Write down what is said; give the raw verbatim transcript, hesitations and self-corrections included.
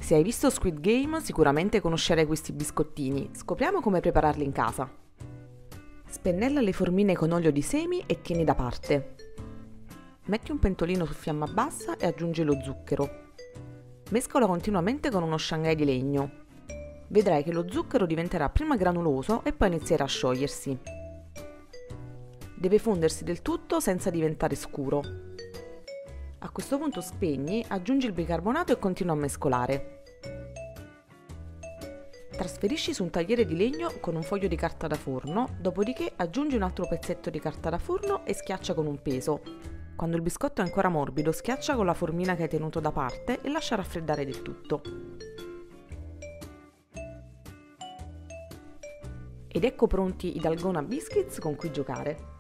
Se hai visto Squid Game, sicuramente conoscerai questi biscottini. Scopriamo come prepararli in casa. Spennella le formine con olio di semi e tieni da parte. Metti un pentolino su fiamma bassa e aggiungi lo zucchero. Mescola continuamente con uno shanghai di legno. Vedrai che lo zucchero diventerà prima granuloso e poi inizierà a sciogliersi. Deve fondersi del tutto senza diventare scuro. A questo punto spegni, aggiungi il bicarbonato e continua a mescolare. Trasferisci su un tagliere di legno con un foglio di carta da forno, dopodiché aggiungi un altro pezzetto di carta da forno e schiaccia con un peso. Quando il biscotto è ancora morbido, schiaccia con la formina che hai tenuto da parte e lascia raffreddare del tutto. Ed ecco pronti i Dalgona Biscuits con cui giocare.